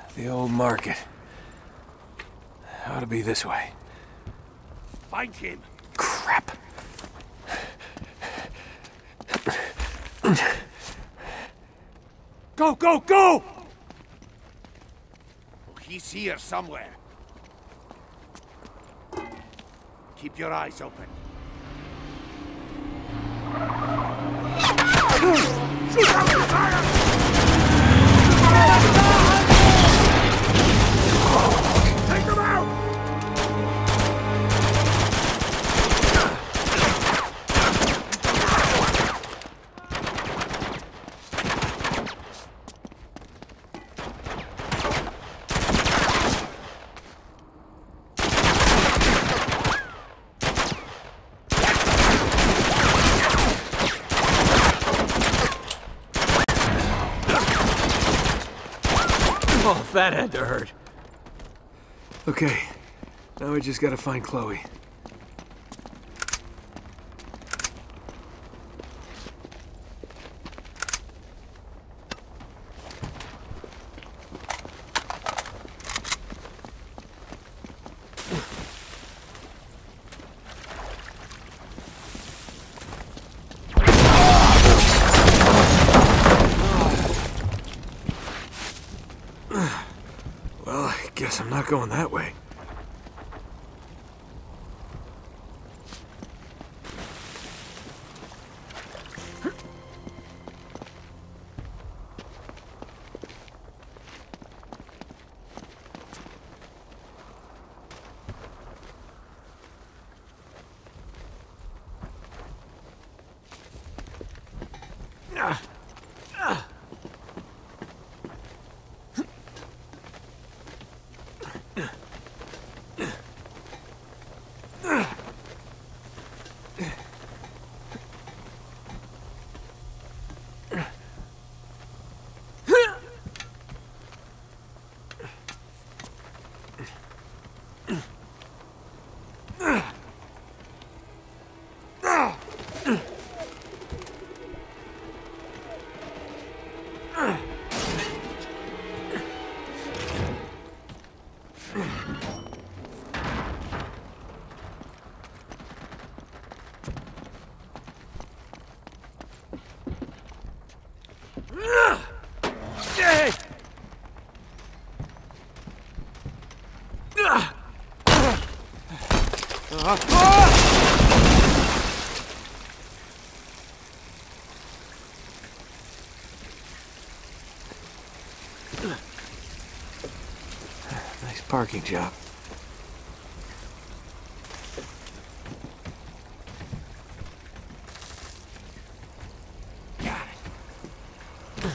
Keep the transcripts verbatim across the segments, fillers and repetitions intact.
The old market. Ought to be this way. Find him. Crap. Go, go, go! He's here somewhere. Keep your eyes open. Shoot out the fire! Take them out! Oh, that had to hurt. Okay, now we just gotta find Chloe. Well, I guess I'm not going that way. Ah. Ah. Nice parking job. Got it.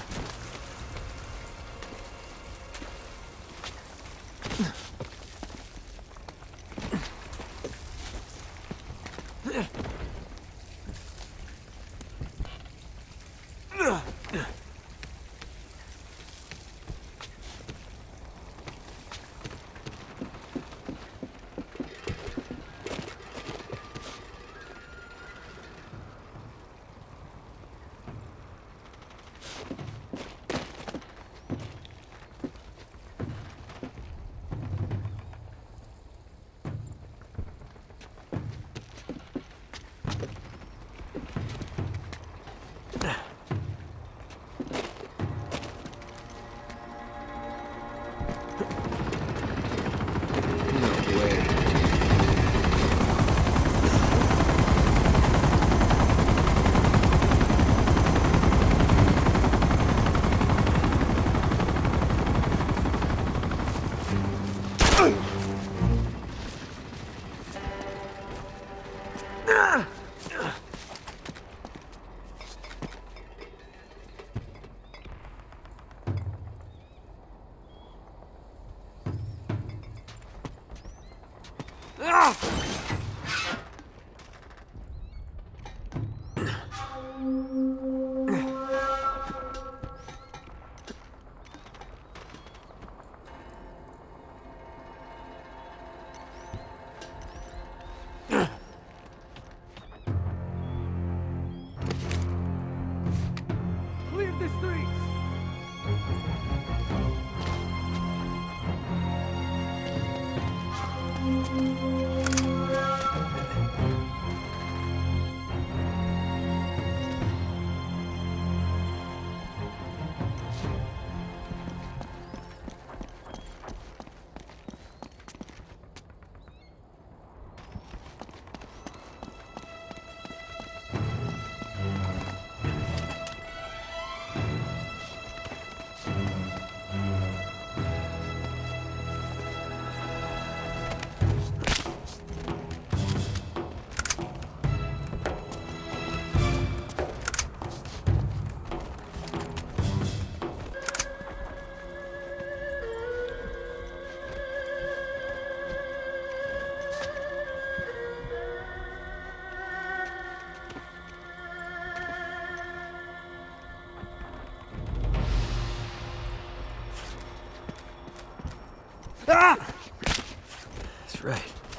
Ah! That's right.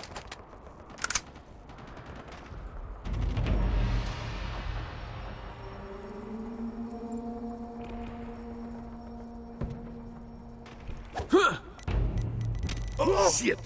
Oh, shit!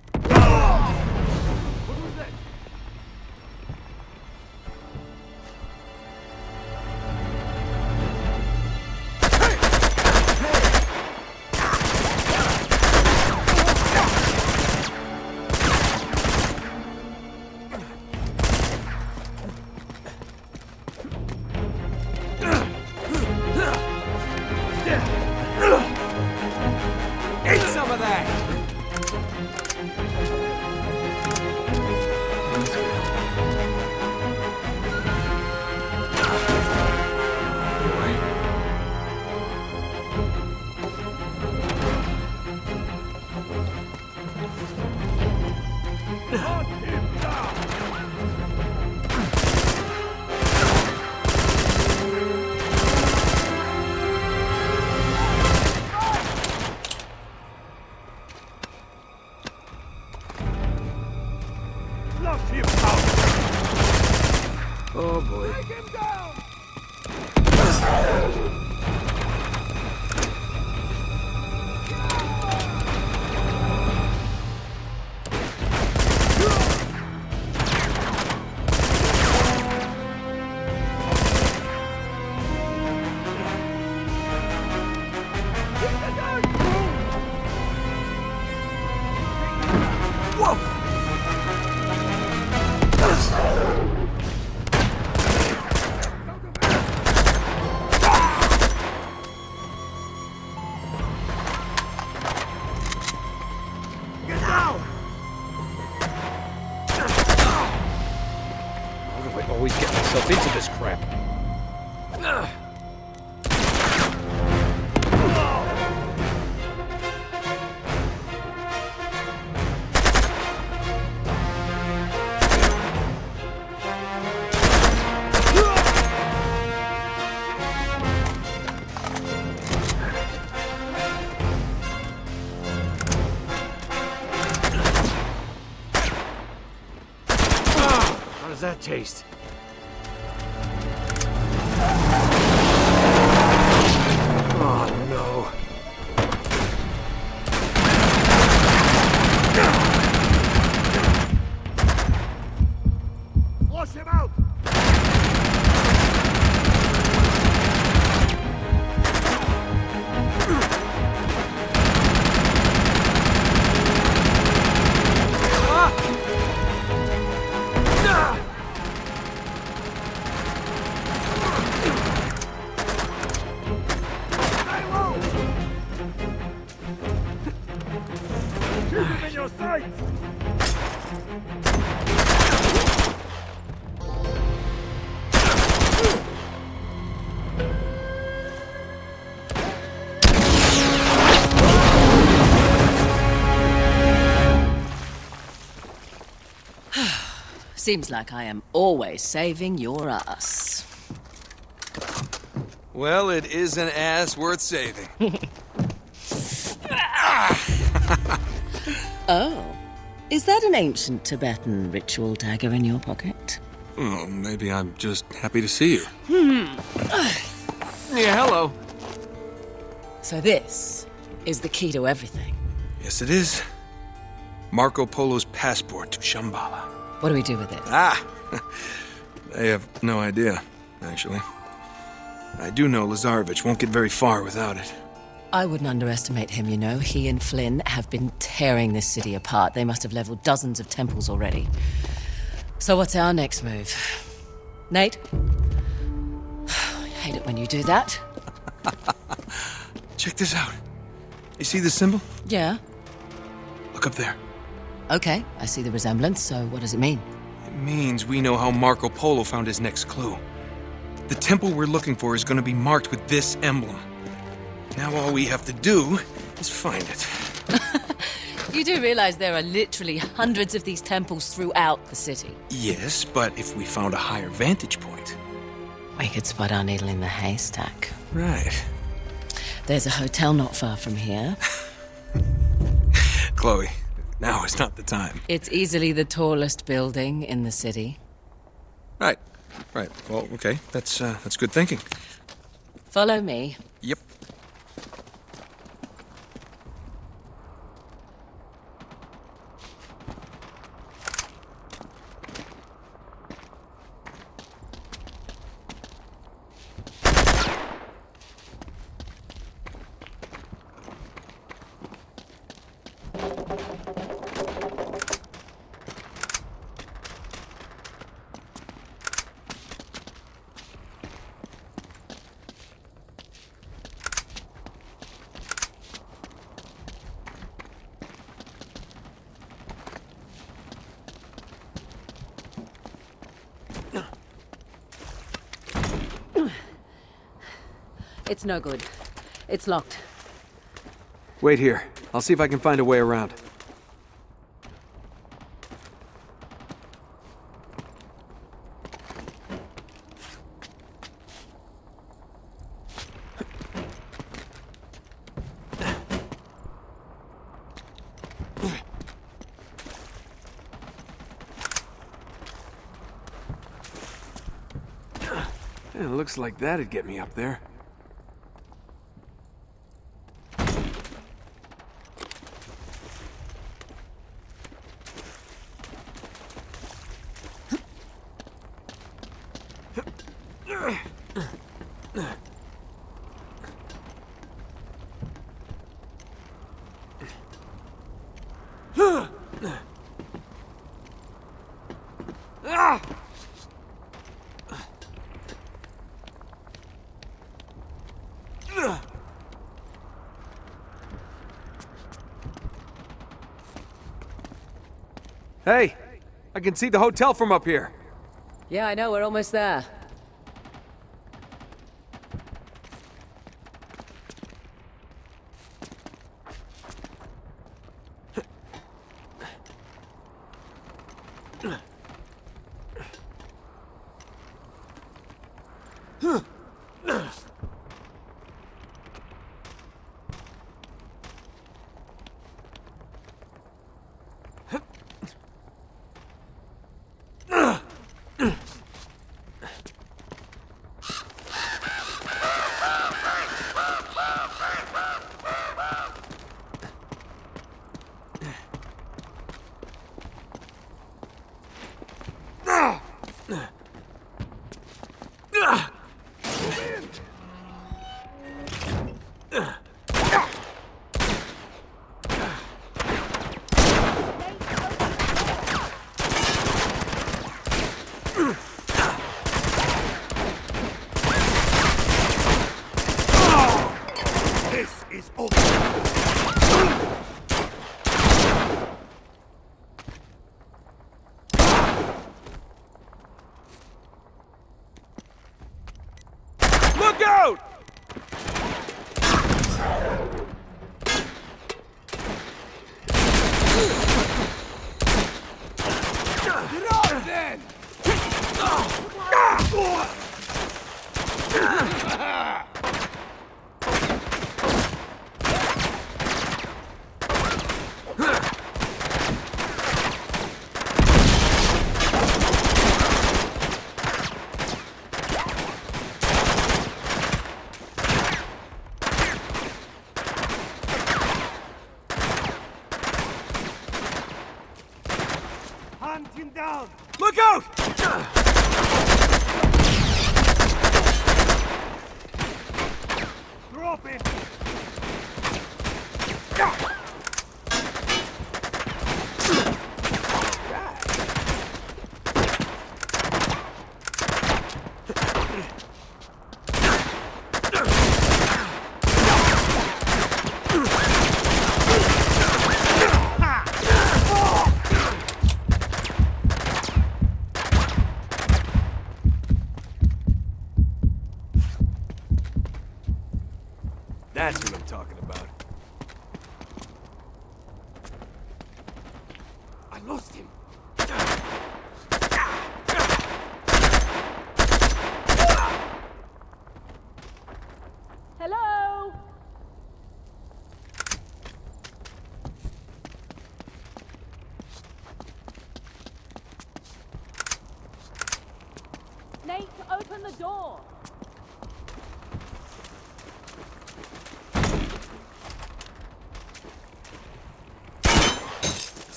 Eat some of that! Oh boy. Take him down! I always get myself into this crap. How does that taste? Oh no. Flush him out! Keep him in your sights! Seems like I am always saving your ass. Well, it is an ass worth saving. Oh, is that an ancient Tibetan ritual dagger in your pocket? Oh, maybe I'm just happy to see you. Yeah, hello. So this is the key to everything. Yes, it is. Marco Polo's passport to Shambhala. What do we do with it? Ah! I have no idea, actually. I do know Lazarevich won't get very far without it. I wouldn't underestimate him, you know. He and Flynn have been tearing this city apart. They must have leveled dozens of temples already. So what's our next move? Nate? I hate it when you do that. Check this out. You see this symbol? Yeah. Look up there. Okay, I see the resemblance, so what does it mean? It means we know how Marco Polo found his next clue. The temple we're looking for is going to be marked with this emblem. Now all we have to do is find it. You do realize there are literally hundreds of these temples throughout the city. Yes, but if we found a higher vantage point... We could spot our needle in the haystack. Right. There's a hotel not far from here. Chloe. Now is not the time. It's easily the tallest building in the city. Right. Right. Well, okay. That's, uh, that's good thinking. Follow me. Yep. It's no good. It's locked. Wait here. I'll see if I can find a way around. It looks like that'd get me up there. Hey, I can see the hotel from up here. Yeah, I know, we're almost there. This is over. Look out! Get out then! Hunt him down! Look out! Drop him! That's what I'm talking about. I lost him! Hello?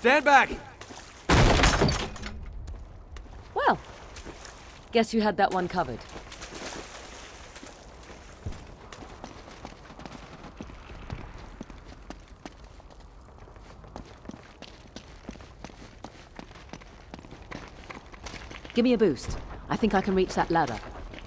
stand back! Well, guess you had that one covered. Give me a boost. I think I can reach that ladder.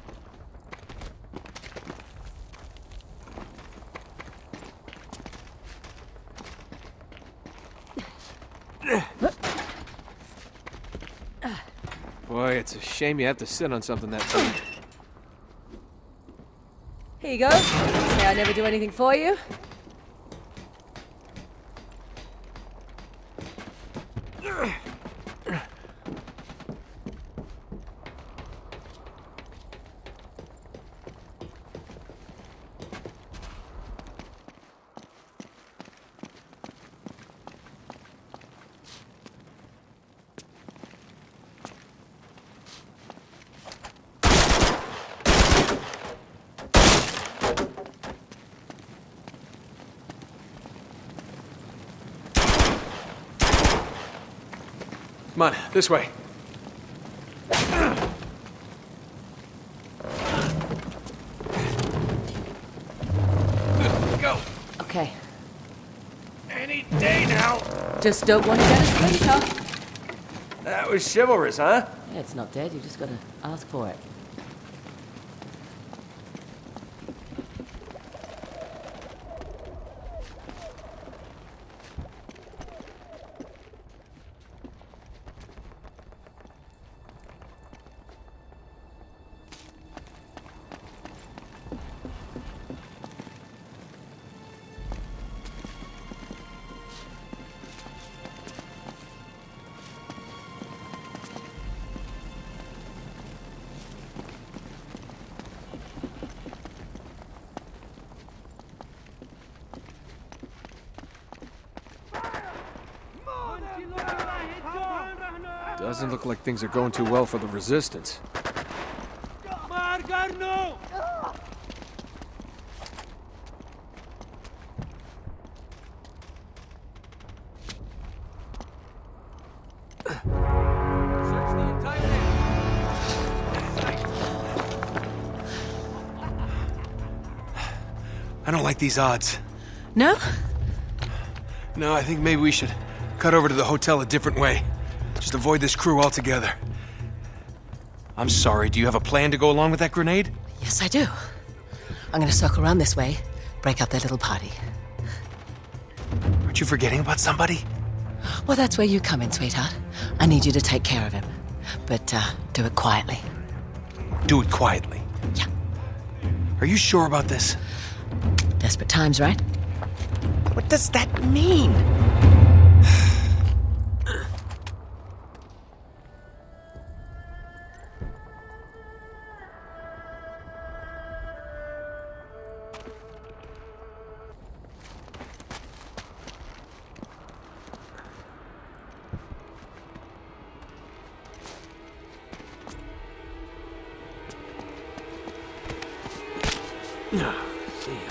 Boy, it's a shame you have to sit on something that big. Here you go. Say I never do anything for you. Come on, this way. Go. Okay. Any day now. Just don't want to get a splinter. That was chivalrous, huh? Yeah, it's not dead. You just gotta ask for it. Doesn't look like things are going too well for the Resistance. I don't like these odds. No? No, I think maybe we should cut over to the hotel a different way. Just avoid this crew altogether. I'm sorry, do you have a plan to go along with that grenade? Yes, I do. I'm gonna circle around this way, break up their little party. Aren't you forgetting about somebody? Well, that's where you come in, sweetheart. I need you to take care of him. But, uh, do it quietly. Do it quietly. Yeah. Are you sure about this? Desperate times, right? What does that mean? See ya.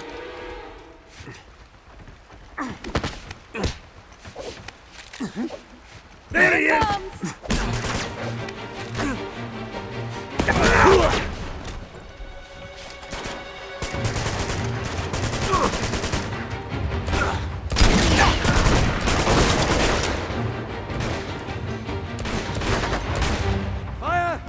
There he is! Fire!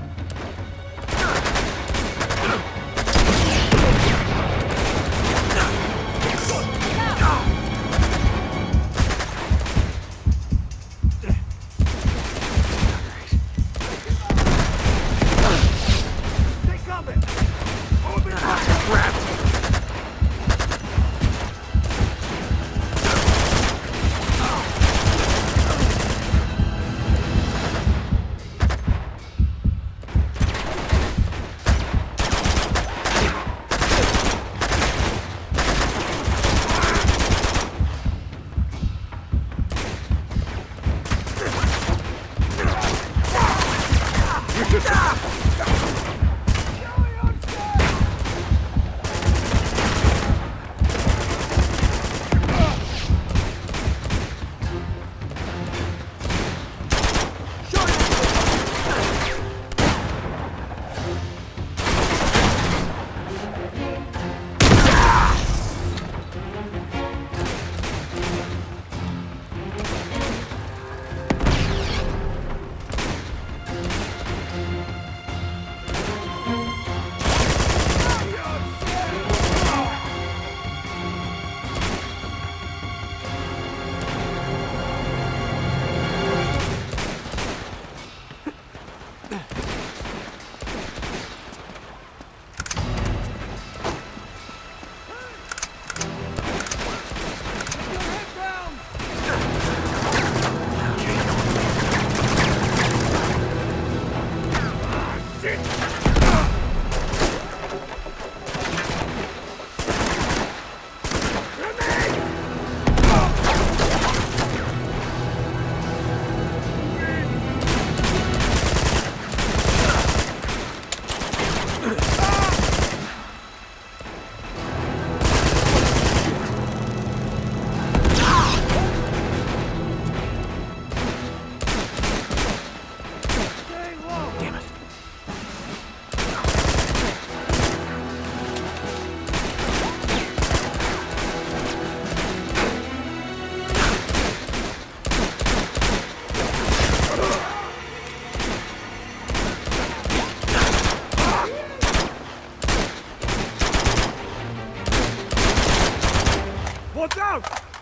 Watch out!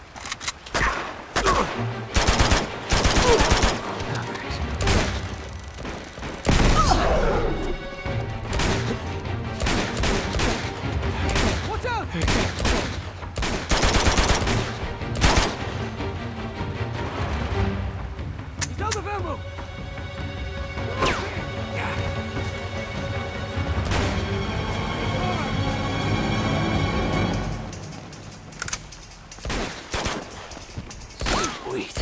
Watch out! He's out of ammo! Sweet.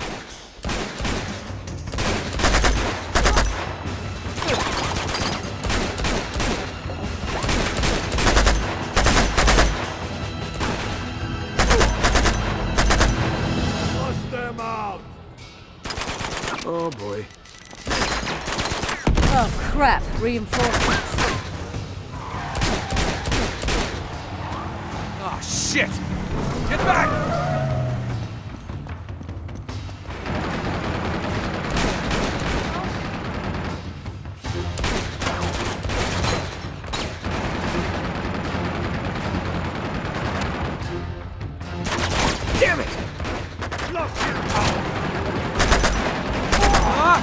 Flush them out! Oh boy. Oh, crap. Reinforcements. Oh shit! Get back! Damn it! Flush him out! Ah!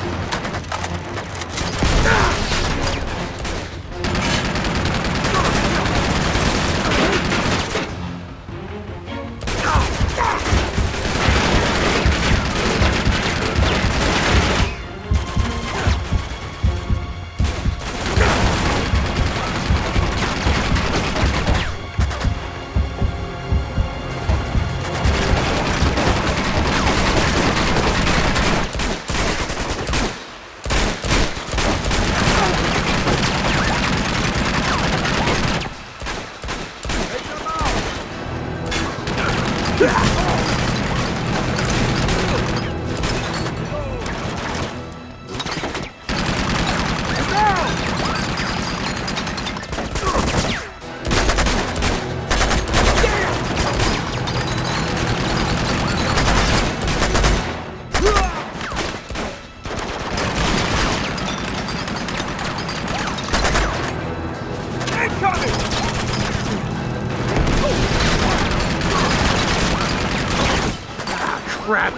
Crap!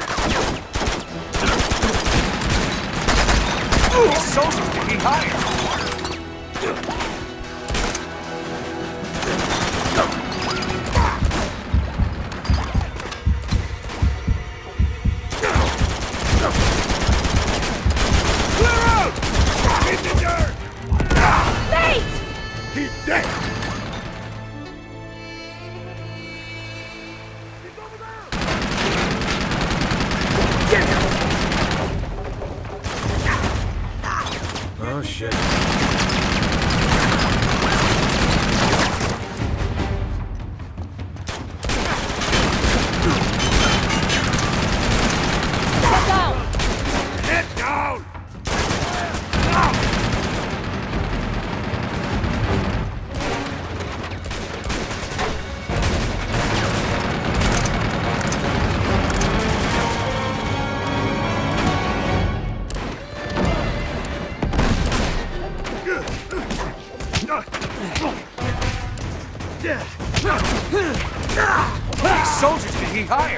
Ooh, these soldiers taking higher! Clear out! In the dirt! Nate! He's dead! Oh shit. Get down! Get down! These soldiers taking higher!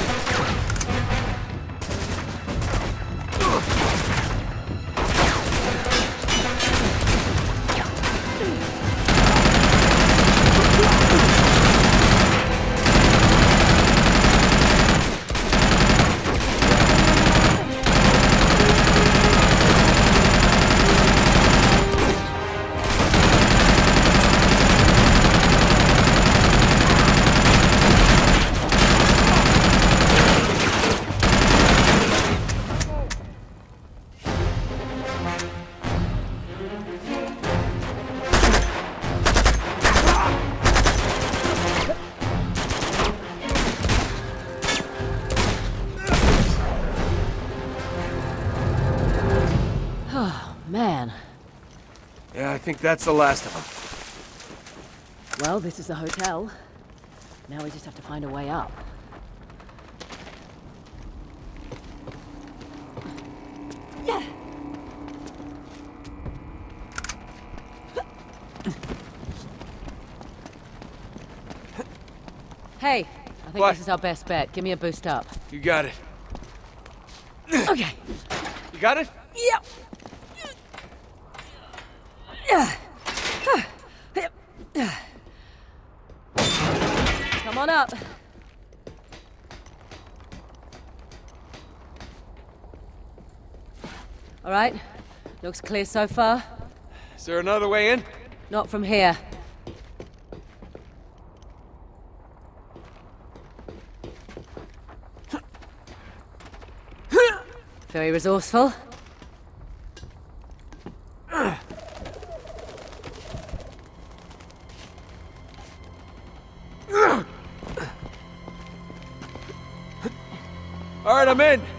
Man. Yeah, I think that's the last of them. Well, this is the hotel. Now we just have to find a way up. Hey, I think What? this is our best bet. Give me a boost up. You got it. Okay. You got it? Yep. Come on up. All right. Looks clear so far. Is there another way in? Not from here. Very resourceful. All right, I'm in.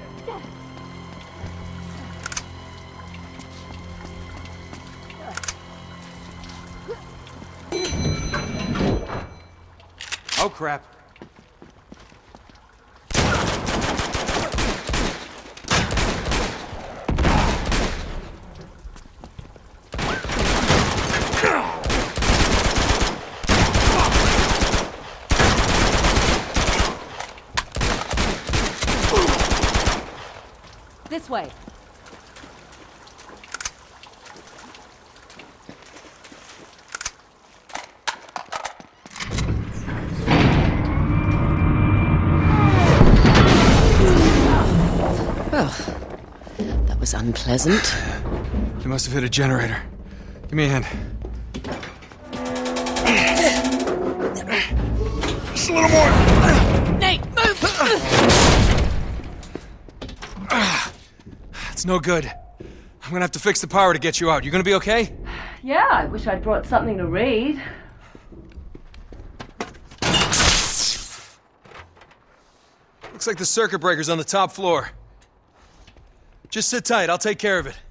Oh, crap. This way. Well, that was unpleasant. You must have hit a generator. Give me a hand. Just a little more. Nate, move! It's no good. I'm gonna have to fix the power to get you out. You gonna be okay? Yeah, I wish I'd brought something to read. Looks like the circuit breaker's on the top floor. Just sit tight, I'll take care of it.